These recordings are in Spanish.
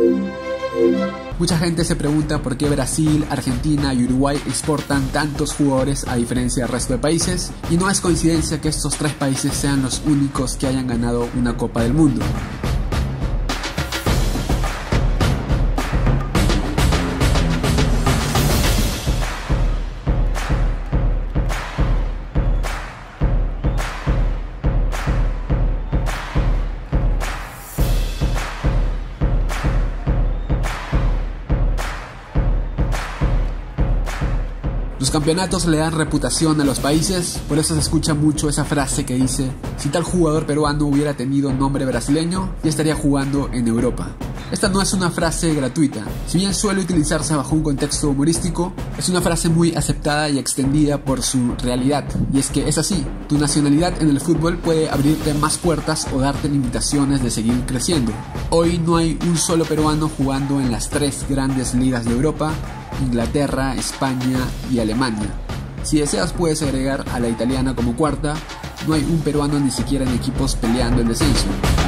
Mucha gente se pregunta por qué Brasil, Argentina y Uruguay exportan tantos jugadores a diferencia del resto de países, y no es coincidencia que estos tres países sean los únicos que hayan ganado una Copa del Mundo. Los campeonatos le dan reputación a los países, por eso se escucha mucho esa frase que dice: si tal jugador peruano hubiera tenido nombre brasileño, ya estaría jugando en Europa. Esta no es una frase gratuita, si bien suele utilizarse bajo un contexto humorístico, es una frase muy aceptada y extendida por su realidad, y es que es así, tu nacionalidad en el fútbol puede abrirte más puertas o darte limitaciones de seguir creciendo. Hoy no hay un solo peruano jugando en las tres grandes ligas de Europa: Inglaterra, España y Alemania. Si deseas puedes agregar a la italiana como cuarta. No hay un peruano ni siquiera en equipos peleando el descenso.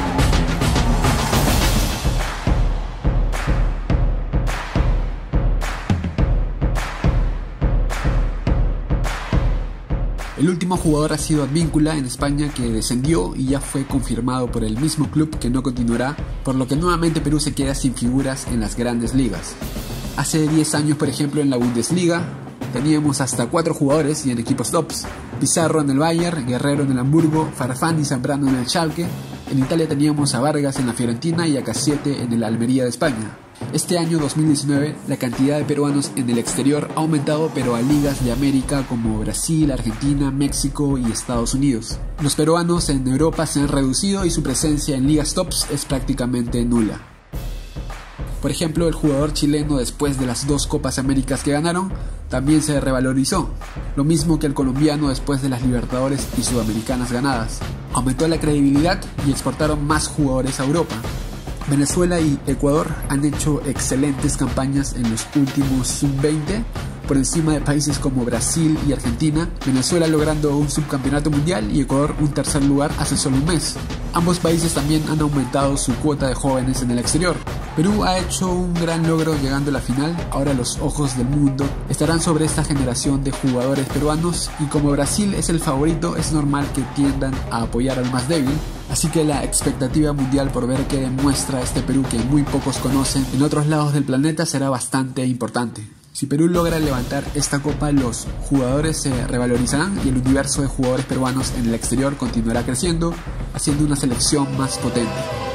El último jugador ha sido Advíncula en España, que descendió y ya fue confirmado por el mismo club que no continuará, por lo que nuevamente Perú se queda sin figuras en las grandes ligas. Hace 10 años, por ejemplo, en la Bundesliga teníamos hasta 4 jugadores y en equipos tops: Pizarro en el Bayern, Guerrero en el Hamburgo, Farfán y Zambrano en el Schalke. En Italia teníamos a Vargas en la Fiorentina y a Cassiete en el Almería de España. Este año 2019 la cantidad de peruanos en el exterior ha aumentado, pero a ligas de América como Brasil, Argentina, México y Estados Unidos. Los peruanos en Europa se han reducido y su presencia en ligas tops es prácticamente nula. Por ejemplo, el jugador chileno, después de las 2 Copas Américas que ganaron, también se revalorizó, lo mismo que el colombiano después de las Libertadores y Sudamericanas ganadas. Aumentó la credibilidad y exportaron más jugadores a Europa. Venezuela y Ecuador han hecho excelentes campañas en los últimos sub-20, por encima de países como Brasil y Argentina, Venezuela logrando un subcampeonato mundial y Ecuador un tercer lugar hace solo un mes. Ambos países también han aumentado su cuota de jóvenes en el exterior. Perú ha hecho un gran logro llegando a la final. Ahora los ojos del mundo estarán sobre esta generación de jugadores peruanos, y como Brasil es el favorito, es normal que tiendan a apoyar al más débil. Así que la expectativa mundial por ver qué demuestra este Perú que muy pocos conocen en otros lados del planeta será bastante importante. Si Perú logra levantar esta copa, los jugadores se revalorizarán y el universo de jugadores peruanos en el exterior continuará creciendo, haciendo una selección más potente.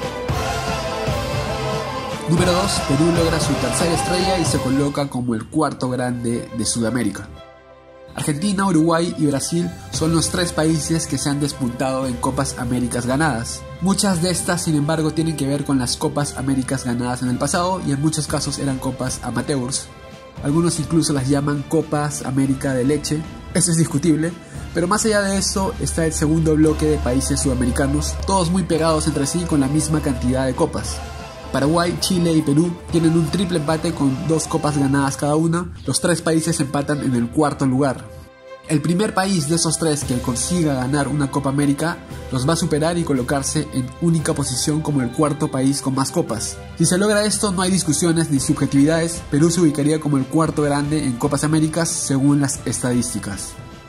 Número 2. Perú logra su tercera estrella y se coloca como el cuarto grande de Sudamérica. Argentina, Uruguay y Brasil son los 3 países que se han despuntado en Copas Américas ganadas. Muchas de estas, sin embargo, tienen que ver con las Copas Américas ganadas en el pasado y en muchos casos eran copas amateurs. Algunos incluso las llaman Copas América de leche. Eso es discutible, pero más allá de eso está el segundo bloque de países sudamericanos, todos muy pegados entre sí con la misma cantidad de copas. Paraguay, Chile y Perú tienen un triple empate con 2 copas ganadas cada una. Los 3 países empatan en el cuarto lugar. El primer país de esos 3 que consiga ganar una Copa América los va a superar y colocarse en única posición como el cuarto país con más copas. Si se logra esto, no hay discusiones ni subjetividades. Perú se ubicaría como el cuarto grande en Copas Américas según las estadísticas.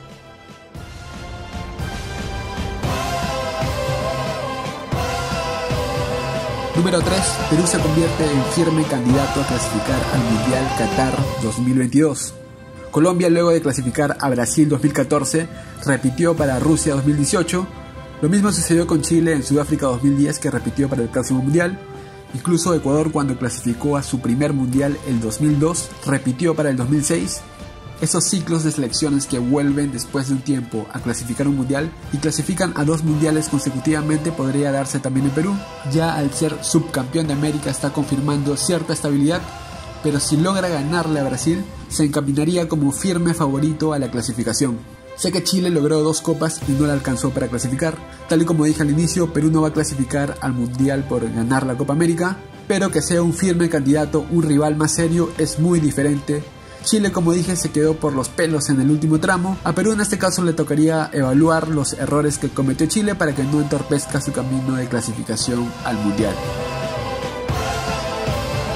Número 3. Perú se convierte en firme candidato a clasificar al Mundial Qatar 2022. Colombia, luego de clasificar a Brasil 2014, repitió para Rusia 2018. Lo mismo sucedió con Chile en Sudáfrica 2010, que repitió para el próximo Mundial. Incluso Ecuador, cuando clasificó a su primer Mundial el 2002, repitió para el 2006. Esos ciclos de selecciones que vuelven después de un tiempo a clasificar un mundial y clasifican a 2 mundiales consecutivamente podría darse también en Perú. Ya al ser subcampeón de América está confirmando cierta estabilidad, pero si logra ganarle a Brasil, se encaminaría como firme favorito a la clasificación. Sé que Chile logró 2 copas y no la alcanzó para clasificar. Tal y como dije al inicio, Perú no va a clasificar al mundial por ganar la Copa América, pero que sea un firme candidato, un rival más serio, es muy diferente. Chile, como dije, se quedó por los pelos en el último tramo. A Perú en este caso le tocaría evaluar los errores que cometió Chile para que no entorpezca su camino de clasificación al mundial.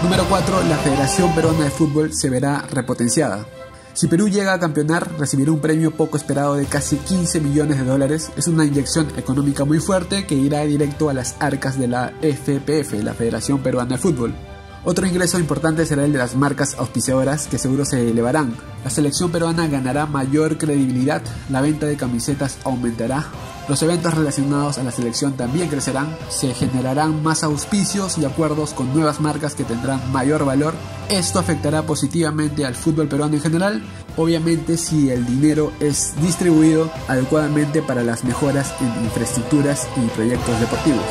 Número 4. La Federación Peruana de Fútbol se verá repotenciada. Si Perú llega a campeonar, recibirá un premio poco esperado de casi 15 millones de dólares. Es una inyección económica muy fuerte que irá directo a las arcas de la FPF, la Federación Peruana de Fútbol. Otro ingreso importante será el de las marcas auspiciadoras, que seguro se elevarán. La selección peruana ganará mayor credibilidad, la venta de camisetas aumentará, los eventos relacionados a la selección también crecerán, se generarán más auspicios y acuerdos con nuevas marcas que tendrán mayor valor. Esto afectará positivamente al fútbol peruano en general, obviamente si el dinero es distribuido adecuadamente para las mejoras en infraestructuras y proyectos deportivos.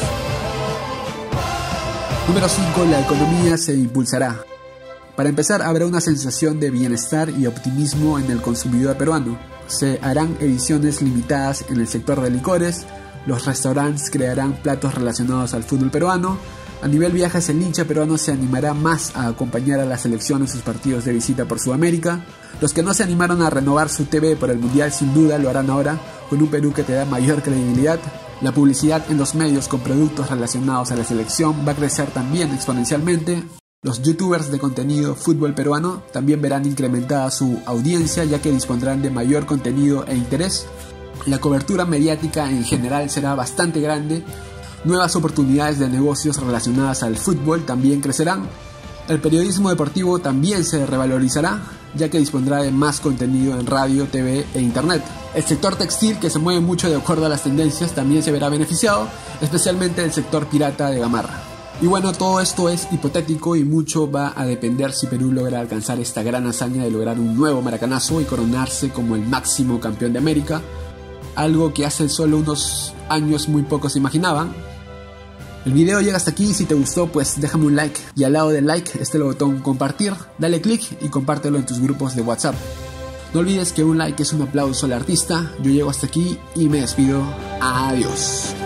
Número 5. La economía se impulsará. Para empezar, habrá una sensación de bienestar y optimismo en el consumidor peruano. Se harán ediciones limitadas en el sector de licores, los restaurantes crearán platos relacionados al fútbol peruano. A nivel viajes, el hincha peruano se animará más a acompañar a la selección en sus partidos de visita por Sudamérica. Los que no se animaron a renovar su TV por el Mundial sin duda lo harán ahora, con un Perú que te da mayor credibilidad. La publicidad en los medios con productos relacionados a la selección va a crecer también exponencialmente. Los youtubers de contenido fútbol peruano también verán incrementada su audiencia, ya que dispondrán de mayor contenido e interés. La cobertura mediática en general será bastante grande. Nuevas oportunidades de negocios relacionadas al fútbol también crecerán. El periodismo deportivo también se revalorizará, ya que dispondrá de más contenido en radio, TV e internet. El sector textil, que se mueve mucho de acuerdo a las tendencias, también se verá beneficiado, especialmente el sector pirata de gamarra. Y bueno, todo esto es hipotético y mucho va a depender si Perú logra alcanzar esta gran hazaña de lograr un nuevo maracanazo y coronarse como el máximo campeón de América, algo que hace solo unos años muy pocos se imaginaban. El video llega hasta aquí, si te gustó pues déjame un like y al lado del like está el botón compartir, dale click y compártelo en tus grupos de WhatsApp. No olvides que un like es un aplauso al artista. Yo llego hasta aquí y me despido. Adiós.